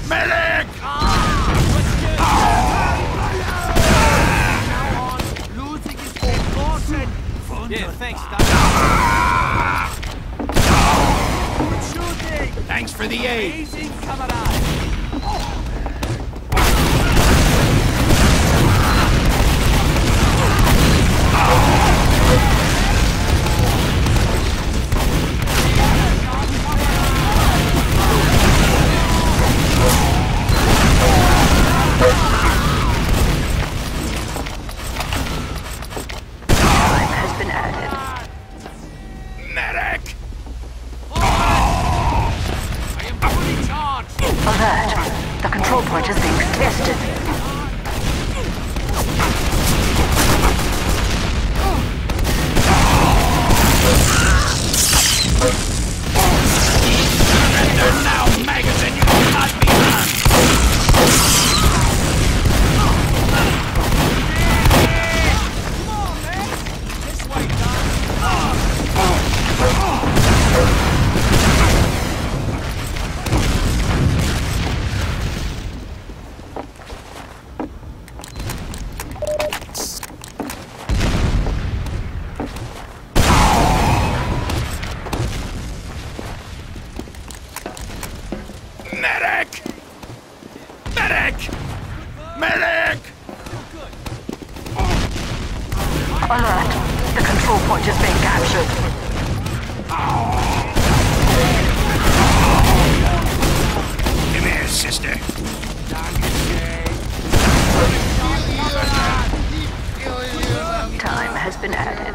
Medic! Losing is important. Yeah, thanks, Good shooting. Thanks for the aid. Amazing, camarade. Medic! I am fully charged. Alert! The control point is being contested. Surrender now, maggots, and you will not be harmed! Come on, man. This way, Doc. Medic! Medic! Medic! Alert! The control point is being captured. Come here, sister. Time has been added.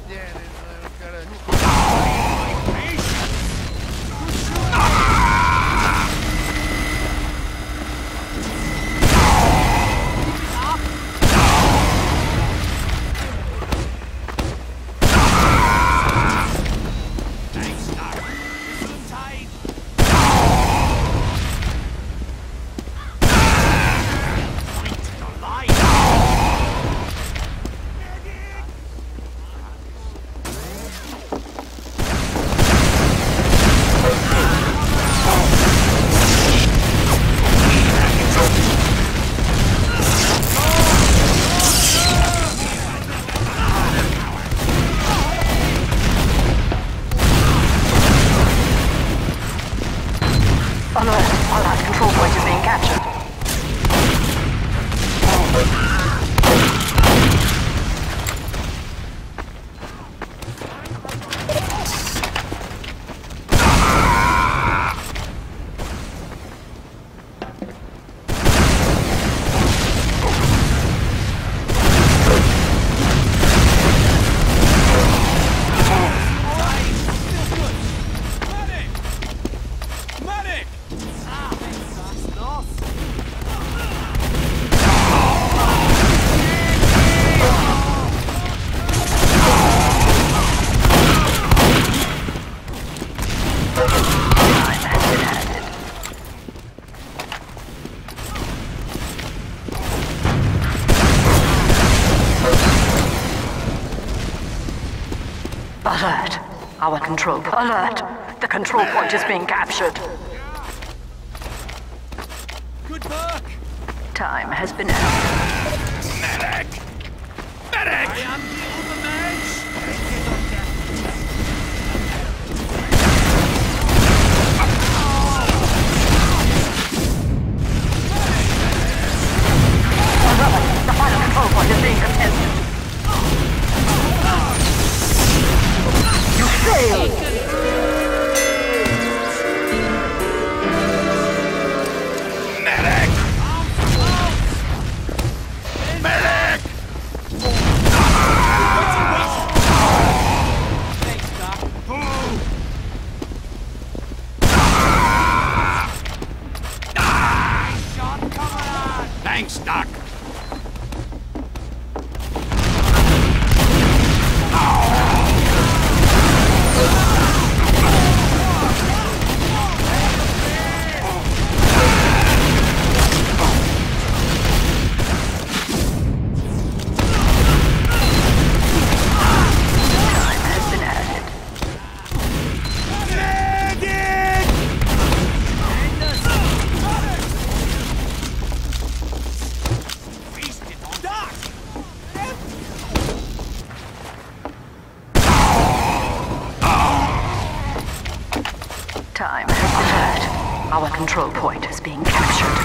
Alert! Alert! Control point is being captured. Medic! That's lost. Time has been added. Alert! Our control. Alert! The control point is being captured. Good work. Time has been added. Medic! Medic! I am the overmatch. Alert! The final control point is being contested. You failed! Medic! Medic! Thanks, Doc. Shot, camarade. Thanks, Doc. Alert! Our control point is being captured.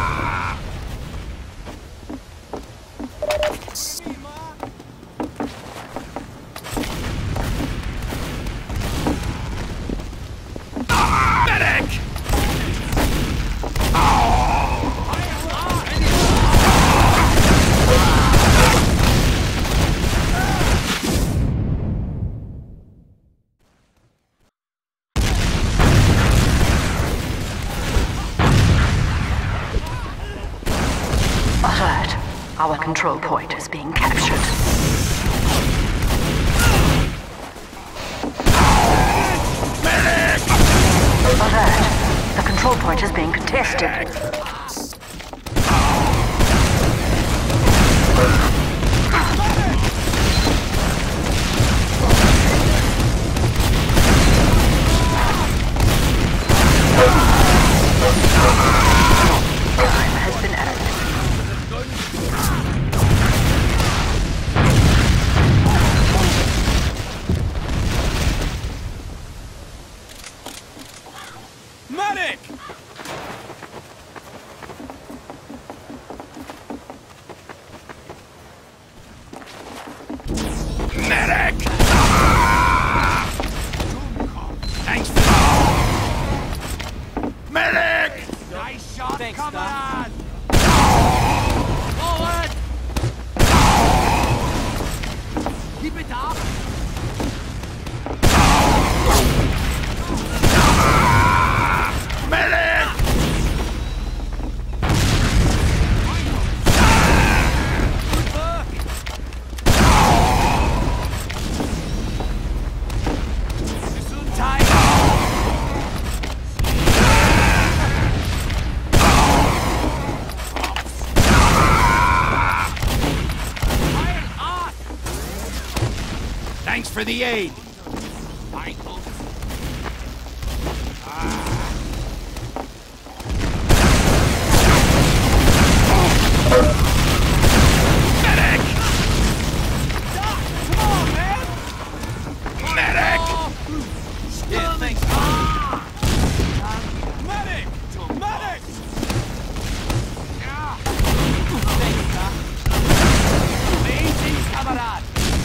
Medic! Alert! Our control point is being captured. Alert! The control point is being contested. Time has been added. Medic! Medic! Thanks for Medic! Nice shot, Thanks, come Doc. on! Forward! Keep it up! Medic! Good work! Gesundheit! Iron Arc! Thanks for the aid. Michael! Medic! Doc, come on, man! Medic! Yeah, thanks. Medic! Medic! Thanks, Doc. Amazing, Kamerad!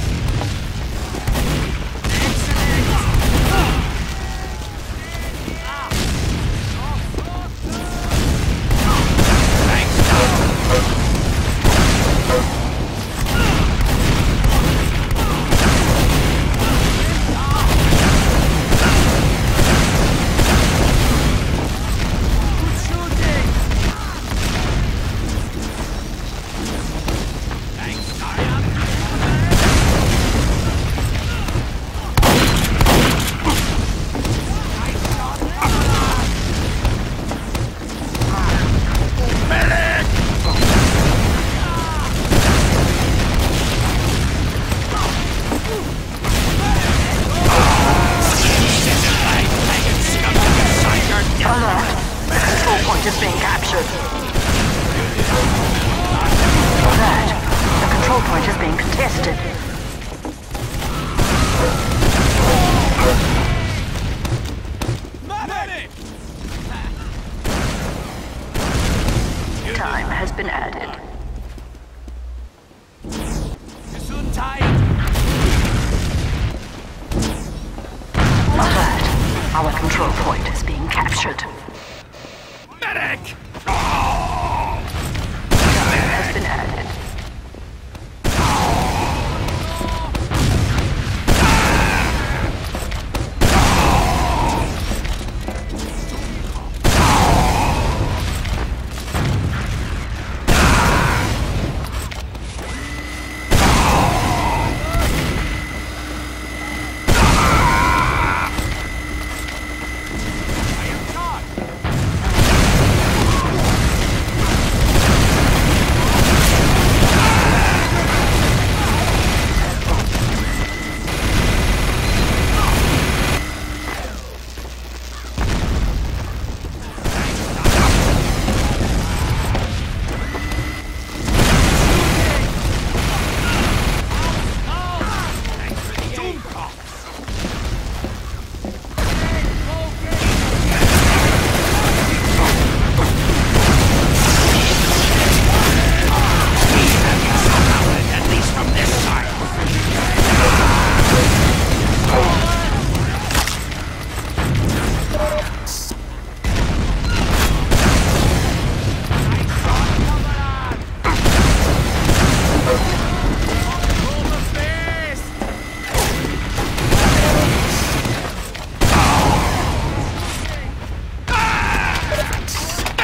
Alert! The control point is being captured. Alert! The control point is being contested. Medic! Time has been added. Gesundheit! Alert! Our control point is being captured. Medic! Time has been added. Iron Guard!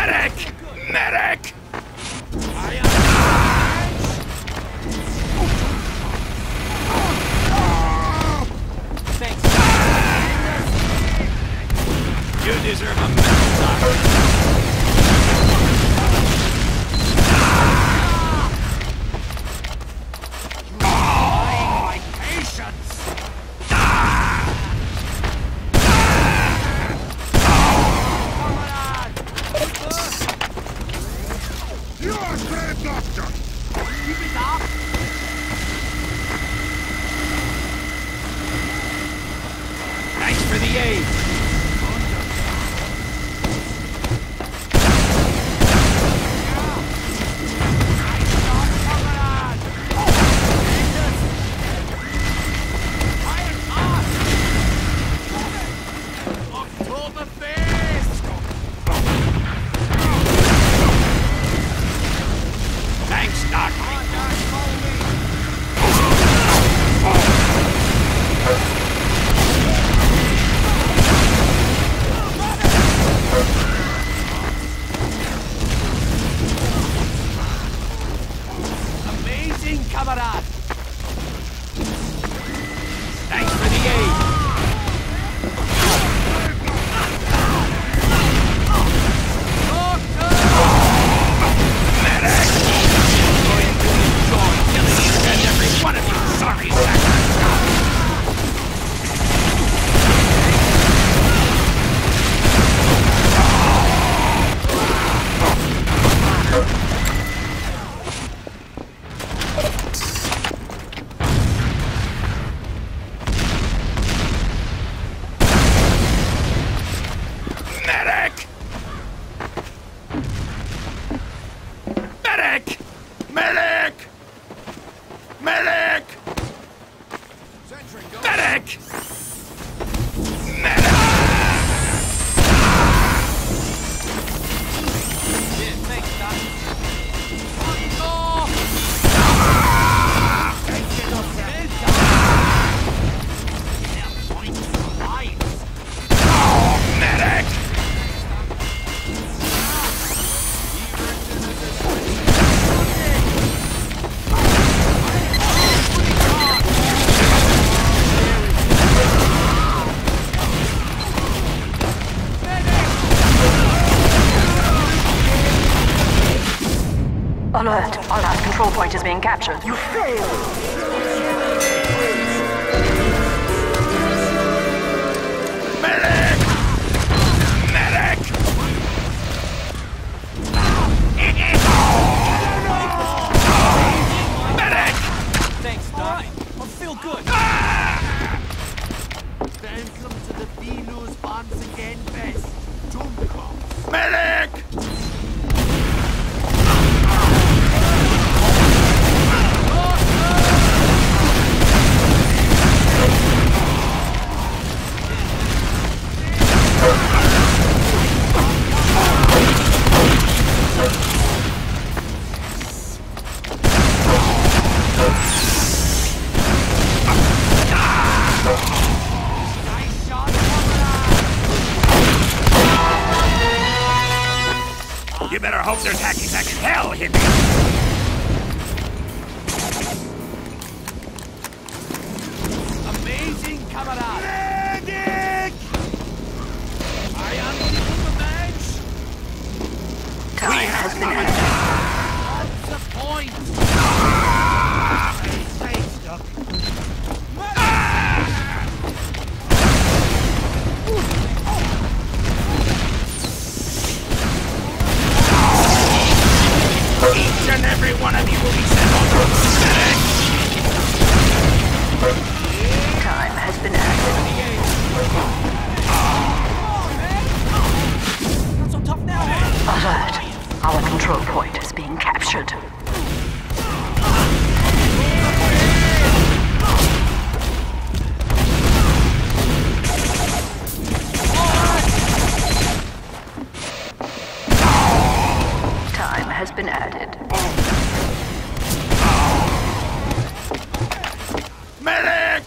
Medic! Medic! Thanks. You deserve a medal, Doctor. My patience! You are a great doctor! Keep it up! Thanks for the aid! Thanks, Doc. Amazing, camarade! Thanks for the aid. Medic! Going to enjoy killing each and every one of you sorry sackers. Medic! Medic! Medic! Medic! Medic! Medic! Yeah, thanks, Doc. Oh, Medic! Alert! Our last control point is being captured. You failed! Medic! Medic! Medic! thanks, Doc. I feel good. Welcome to the Venus once again best. Jumbo. Medic! Nice shot, camarade. You better hope there's hacky sack in hell hidden. Amazing, camarade. Medic! I am the match. Time has been ended. What's the point? Thanks, Doc. Each and every one of you will be sent on to Medic! Time has been ended. Not so tough now. Alert! Our control point is being captured. Time has been added. Medic!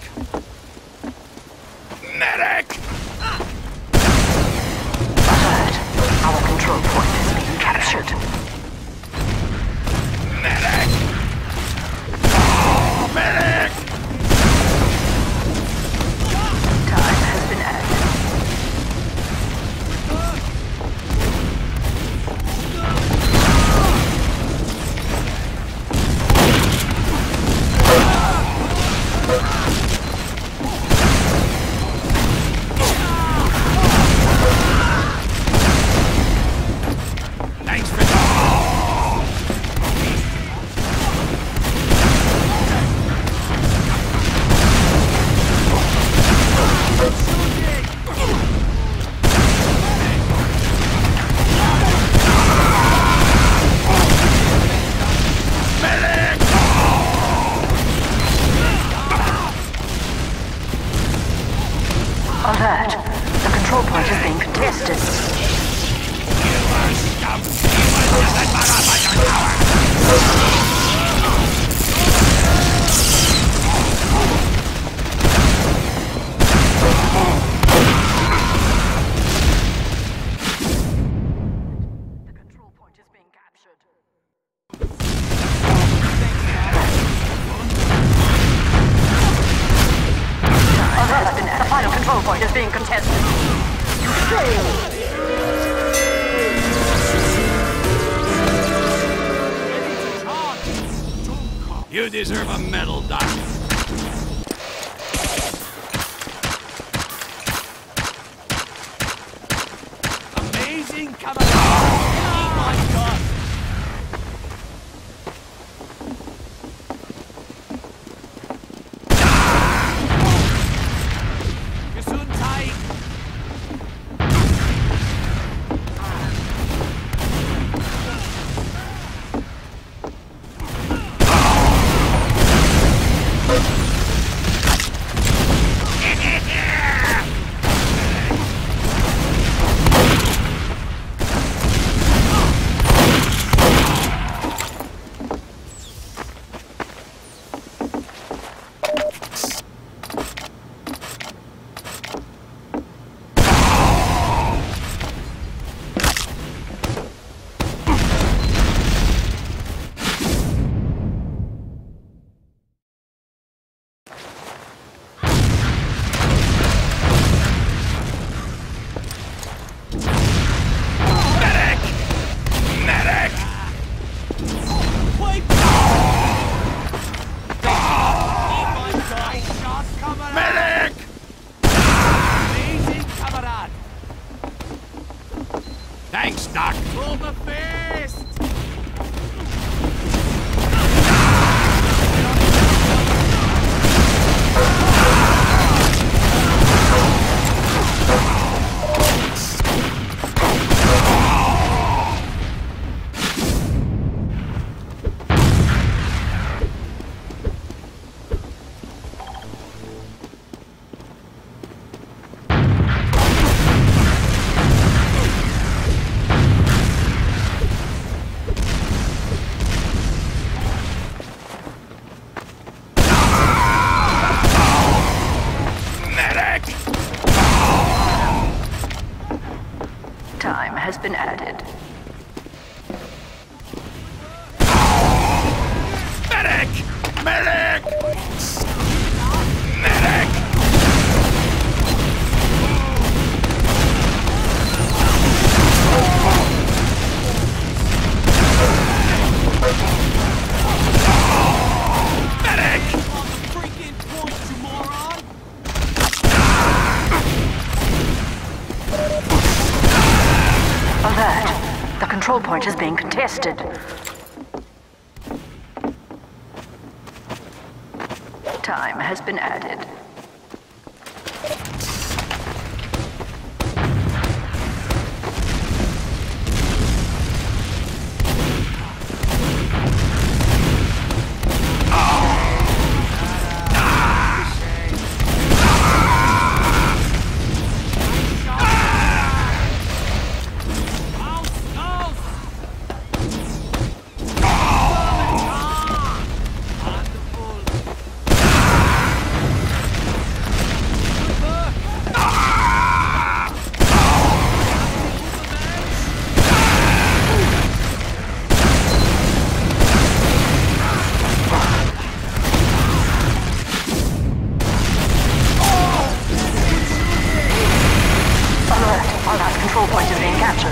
Medic! Alert! Our control point is being You deserve a medal, Doc. Amazing camaraderie! Oh my god! Gesundheit! Thanks, Doc. Pull the fist! Time has been added. Medic! Medic! Medic! Medic! Freaking point, you moron! Alert! The control point is being contested. Time has been added. Control point is being captured.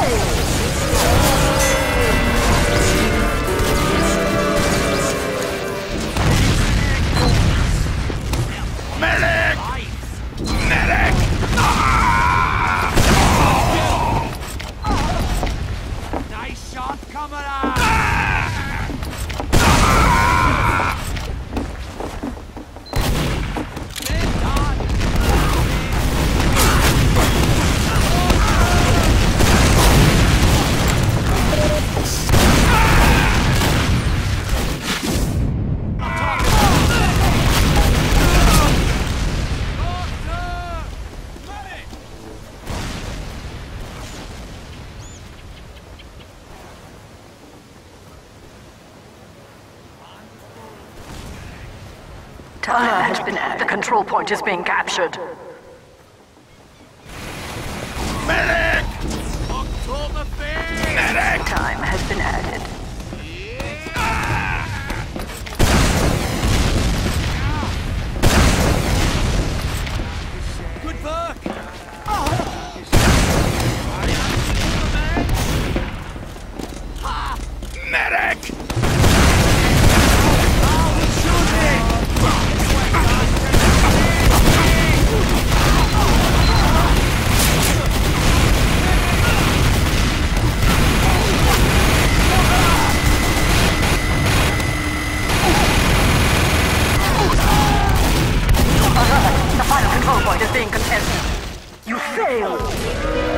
Medic! Medic! Nice shot, comrade! Alert has been added. The control point is being captured. Medic! Oktoberfest! Medic! Time has been added. Good work! Medic! point is being contested. You failed.